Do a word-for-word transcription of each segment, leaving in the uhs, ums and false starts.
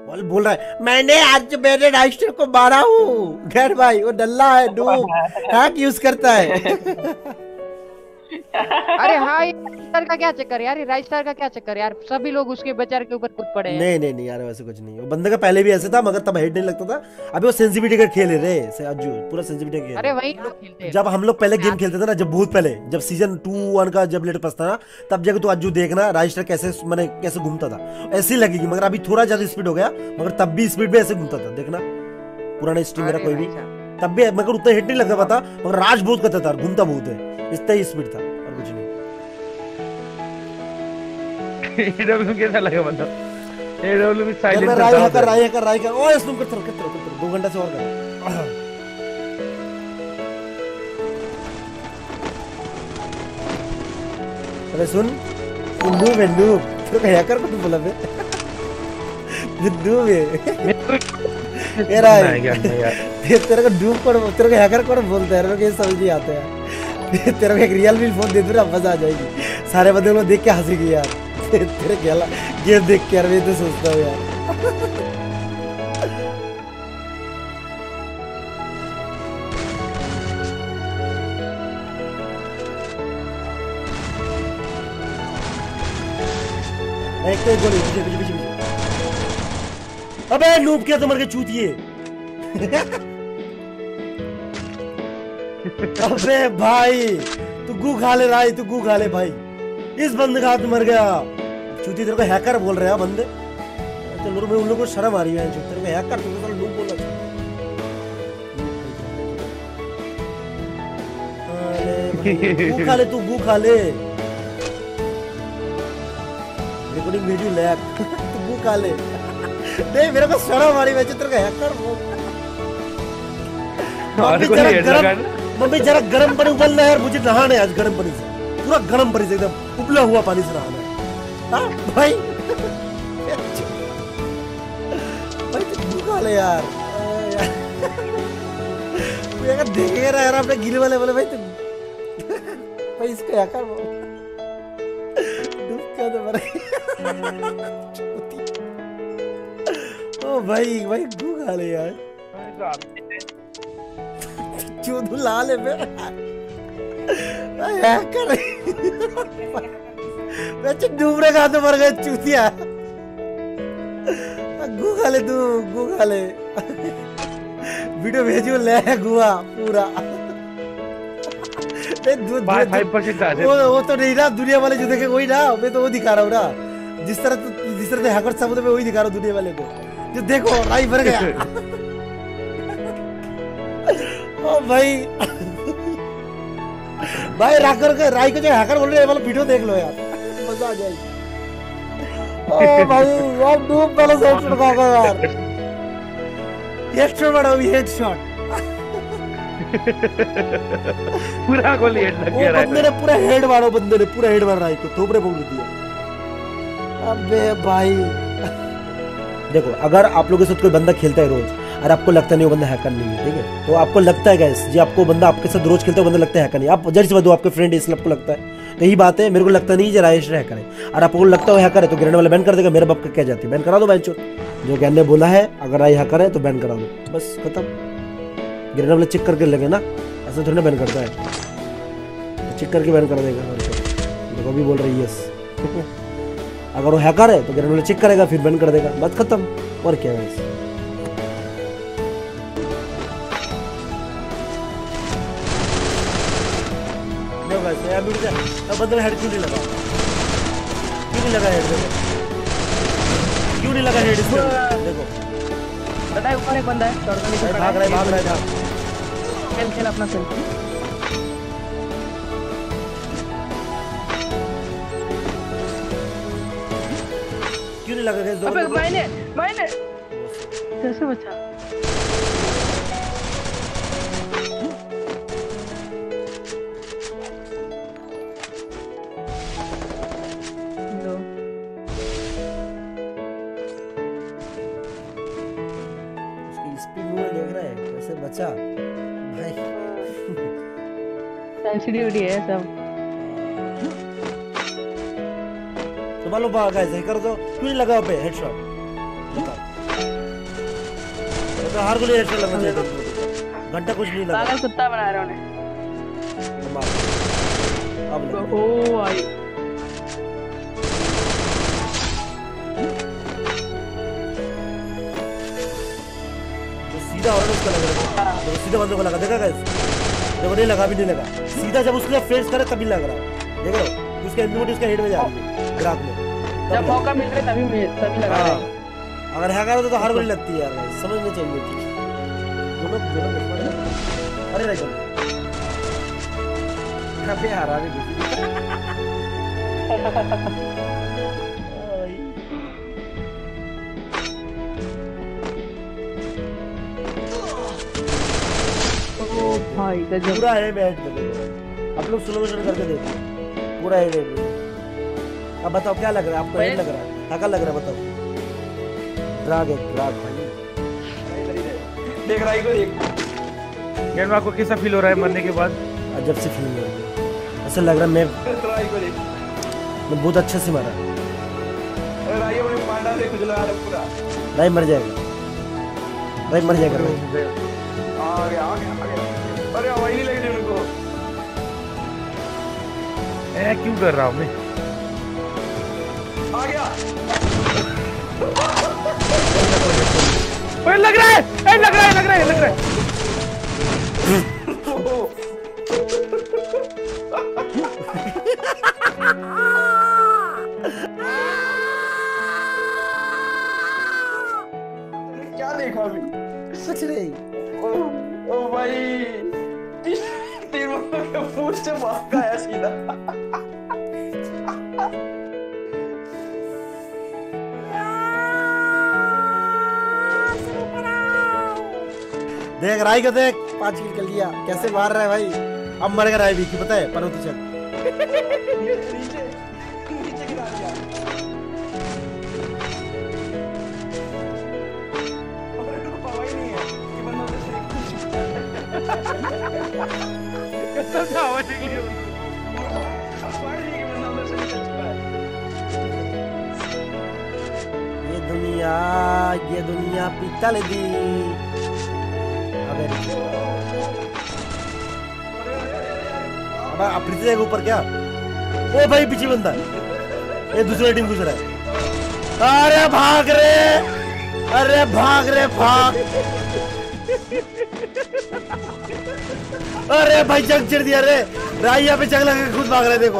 बोल बोल रहा है मैंने आज मेरे राइस्टर को मारा हूँ। खैर भाई वो डल्ला है, डूब हैक यूज करता है। अरे हाँ, ये राइस्टर का क्या चक्कर यार, ये राइस्टर का क्या चक्कर यार, सभी लोग उसके बेचारे के ऊपर कूद पड़े हैं। नहीं नहीं नहीं यार वैसे कुछ नहीं, वो बंदे का पहले भी ऐसे था मगर तब हेड नहीं लगता था। अभी वो सेंसिटिविटी का खेल है रे से अज्जू, पूरा सेंसिटिविटी का खेल अरे है। वही लोग खेलते हैं। जब हम लोग पहले गेम खेलते थे ना, जब बहुत पहले, जब सीजन टू वन का जब लेट पास था ना, तब जाके तू अज्जू देखना राइस्टर कैसे मैंने कैसे घूमता था, ऐसे ही लगेगी। मगर अभी थोड़ा ज्यादा स्पीड हो गया, मगर तब भी स्पीड में ऐसे घूमता था, देखना पुराना स्ट्रीम मेरा अरे कोई भी, भाई साहब। तब भी मगर उतना हिट नहीं लगता पता, मगर राज बहुत करता था, घूमता बहुत है, इतना ही स्पीड था और कुछ नहीं। एडब्ल्यू कैसा लगा मतलब, एडब्ल्यू भी यार साइलेंट मैं करता राय हूं कर राय कर राय कर ओए स्नूम कर कर कर कर दो घंटा से और कर। अरे सुन सुन नूब है नूब, तेरे को हैकर को बोला बे, नूब है ये राय तेरे को डूब को तेरे को हैकर को बोलते हैं, मेरे को ये समझ नहीं आता है। तेरे को एक रियल भी फोन दे दूं ना मजा आ जाएगी, सारे बंदे लोग देख के हंसेंगे यार। तेरे क्या गेम देख के यार मैं तो सोचता हूँ यार। एक तो एक गोली पीछे पीछे पीछे पीछे। अबे नूब क्या तो मर के चूतिए। अबे भाई तू गू खा ले राय, तू गू खा ले भाई, इस बंदे का हाथ मर गया। चूती तेरे को हैकर बोल रहे हैं बंदे, चलो मैं उन लोगों को शर्म आ रही है, तेरे को हैकर तू तो नूब बोल रहा है। अरे गू खा ले, तू गू खा ले, रिकॉर्डिंग वीडियो लैग, तू गू खा ले। नहीं मेरे को शर्म आ रही है, तेरे को हैकर बोल। मम्मी जरा गरम, मम्मी जरा गरम पानी उबलना है यार, मुझे नहाना है आज गरम पानी से, पूरा गरम पानी से एकदम उबला हुआ पानी से नहाना है। हाँ भाई भाई तू भूखा ले यार, यार देखेगा ना यार अपने गिले वाले वाले भाई तुम भाई इसको क्या कर डूब क्या तो मर ओ भाई भाई भूखा ले यार, चूदू लाल है मैं कर बच्चे डूबने का तो मर गए चूतिया। गू खा ले तू, गू खा ले, वीडियो भेजियो ले गुआ पूरा। वो वो तो नहीं ना दुनिया वाले जो देखे वही ना, मैं तो वो दिखा रहा हूँ ना, जिस तरह जिस तरह से हैकर समुद्र में वही दिखा रहा हूँ दुनिया वाले को, जो देखो राई भर गया। ओ भाई भाई राकर के राई को जो हैकर बोल रहे हैं वाला वीडियो देख लो यार, मजा आ जाएगी। ओ भाई यार डूब पहले से हेडशॉट खाएगा यार, हेडशॉट मारा अभी हेडशॉट, पूरा गोली हेड लग गया, बंदे ने पूरा हेड मारा, बंदे ने पूरा हेड मारा राई को, थोपड़े बोल दिया। अबे भाई देखो अगर आप लोगों के साथ कोई बंदा खेलता है रोज और आपको लगता नहीं वो बंदा हैकर नहीं है, ठीक है, तो आपको लगता है गाइस जी, आपको बंदा आपके साथ रोज खेलता है बंदा लगता है हैकर नहीं, आप जज से दो आपके फ्रेंड है इसलिए आपको लगता है, तो यही बात है। मेरे को लगता नहीं है राजेश हैकर है, और आपको लगता है हैकर है तो ग्रेनेड वाला बैन कर देगा, मेरे बाप का क्या जाती है, बैन करा दो बैन चोट, जो ज्ञान ने बोला है अगर राय हैकर है तो बैन करा दो, बस खत्म। ग्रेनेड वाला चेक करके लगे ना, ऐसा थोड़ी ना बैन करता है, चेक करके बैन कर देगा। देखो अभी बोल रही यस, अगर वो हैकर है तो ग्रेनेड वाला चेक करेगा फिर बैन कर देगा, बस खत्म, और क्या है। बंदे हेड क्यों नहीं लगा, क्यों नहीं लगा हेड, देखो क्यों नहीं लगा हेड इसको, देखो पता है ऊपर एक बंदा है, भाग रहा है भाग रहा है, खेल खेल अपना खेल। क्यों नहीं लगा गाइस, अबे मैंने मैंने कैसे बचा, बचा भाई सेंसिटिविटी है सब। तो मालूम गाइस कर दो, क्यों नहीं लगा पे हेडशॉट, बताओ तो हर गोली हेडशॉट लगना चाहिए तुमको। घंटा कुछ नहीं लगा। पागल कुत्ता बना रहे उन्हें। अब लगा। ओ भाई तो सीधा और उसका लग रहा है। तो सीधा बंदे को लगा, देखा गाइस? जब नहीं लगा भी नहीं लगा, सीधा जब उसने फेस करे तभी लग रहा है। देख रहे हो? उसका एम्यूनिटी उसका हेड में जा रही है, ग्राफ में। जब मौका मिल रहा है तभी मैं तभी लगा रहे हैं। अगर हैकर होता तो हर गोली लगती है यार, गाइस समझना चाहिए ठीक। दोनों दोनों अरे राइट अबे हरा रे ओ भाई गजब। पूरा है बैठ दे। आप लोग स्लो मोशन करके देखो, पूरा हेड है। अब बताओ क्या लग रहा है आपको? हेड लग रहा है, हैकर लग रहा है? बताओ। ड्रैग है, ड्रैग भाई। देख राई को देख। यार आपको कैसा फील हो रहा है मरने के बाद? अजब से फील हो रही है, ऐसा लग रहा है मैं राई को देख। मैं बहुत अच्छे से मारा। अरे राई अपने पांडा से खुजला रहा है पूरा। भाई मर जाएगा, भाई मर जाएगा भाई। आ गया आ गया आ गया। अरे हवाई नहीं लग रही उनको। ए क्यों कर रहा हूँ मैं? आ गया। ओए लग रहा है, ए लग रहा है, लग रहा है, लग रहा है। क्या देखा अभी? कुछ नहीं। ओ, ओ भाई तीर के फूट से भागा है सीधा। देख राई को देख, पांच किल कर लिया, कैसे मार रहा है भाई। अब मरेगा राई भी की पता है? पर्वती चल नीचे नीचे गिरा दिया। अरे तो हवाई नहीं है कि बंदा उधर से कैसा था आवाज निकली? हवाई नहीं कि बंदा उधर से निकल चुका है। ये दुनिया, ये दुनिया पितल दी। अबे अब अपनी से ऊपर क्या? ओ भाई पीछे बंदा है, ये दूसरा टीम घुस रहा है। अरे भाग रे, अरे भाग रे भाग। अरे भाई जंग चिर दिया रे, राई यहाँ पे जंग लगा के खुद भाग रहा है देखो।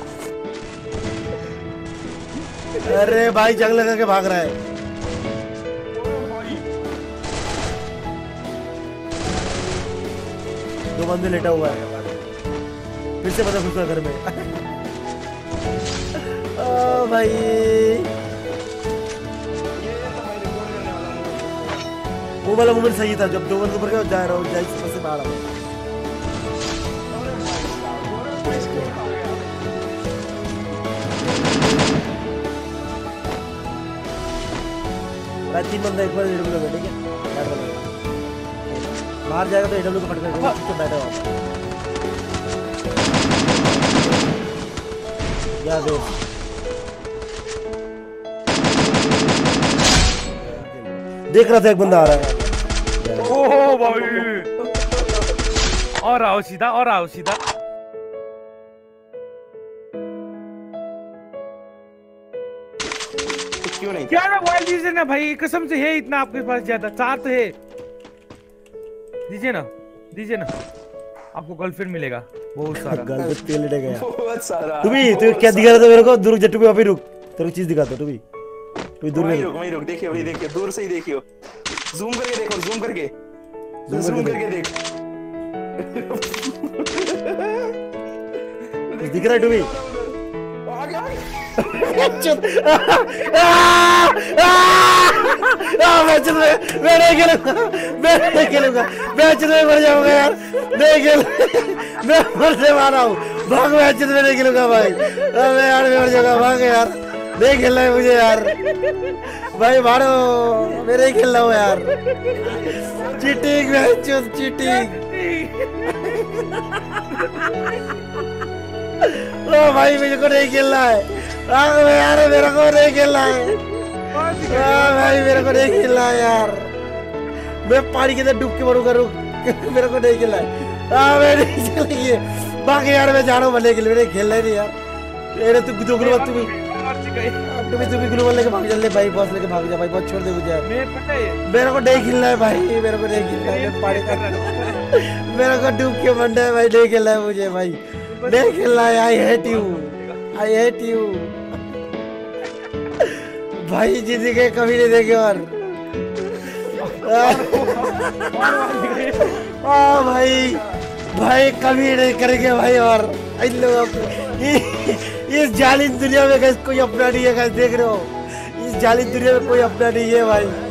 अरे भाई जंग लगा के भाग रहा है। दो बंदे लेटा हुआ है, फिर से पता घुसा घर में। ओ भाई वो वाला मोमेंट सही था जब दो बंदे ऊपर गए जा रहा हूँ जाए से बाहर आओ। तीन बंदा एक बार एडब्ल्यू में ठीक है, बाहर जाएगा तो एडब्ल्यू को फटका देगा, चुपचाप बैठा हुआ क्या दो। देख रहा था एक बंदा आ रहा है। ओह भाई, और आओ सीधा, और आओ सीधा। क्यों नहीं? क्या ना वाइल्ड दीजिए ना भाई, कसम से है इतना आपके पास ज्यादा, चार तो है। दीजिए ना, दीजिए ना, आपको गर्लफ्रेंड मिलेगा बहुत सारा। गर्लफ्रेंड तेल ले गया बहुत सारा। तू भी, तू क्या दिखा रहा था मेरे को? दूर जट्टू भी वहाँ पे रुक, तेरे को चीज दिखाता हूँ। तू भी तू भी दूर में रुक, वहीं रुक, देखिए वहीं देखिए, दूर से ही देखियो, जूम करके देखो, जूम करके Zoom जूम करके करके देख। कुछ दिख रहा है? तू भी आ गया मैं चल मैं नहीं खेलूंगा, मैं नहीं खेलूंगा, मैं चल में मर जाऊंगा यार, नहीं खेल, मैं मरने वाला हूँ, भाग। मैं चल में नहीं खेलूंगा भाई, मैं यार मैं मर जाऊंगा, भाग यार, नहीं खेलना है मुझे यार भाई, मारो, मैं नहीं खेल रहा हूँ यार। चीटिंग, मैं चीटिंग। ओ भाई मेरे को नहीं खेलना है, यार मेरे को नहीं खेलना है, भाई मेरे को नहीं खेलना है यार, मैं पानी के अंदर डूब के मरूंगा, रुक। मेरे को नहीं खेलना है। हाँ मैं नहीं खेलेंगे बाकी यार, मैं जा रहा हूँ मरने के लिए, मेरे खेलना ही नहीं यार। अरे तू दो ग्लू तू भी तू भी तू भी ग्लू लेके भाग जा ले भाई, बॉस लेके भाग जा भाई, बहुत छोड़ दे मुझे। मैं पता है मेरे को नहीं खेलना है भाई, मेरे को नहीं खेलना है, मैं पानी का मेरे को डूब के मरना है भाई, नहीं खेलना है मुझे भाई, नहीं खेलना है। I hate you, I hate you भाई, जिंदगी कभी नहीं देखे। और हाँ भाई भाई कभी नहीं करेंगे भाई। और इन लोगों को इस जालिम दुनिया में कोई अपना नहीं है, देख रहे हो, इस जालिम दुनिया में कोई अपना नहीं है भाई।